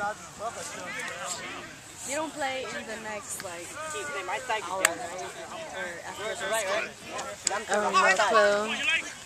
You don't play in the next like hour, right? Or after this? Right, right? No clue.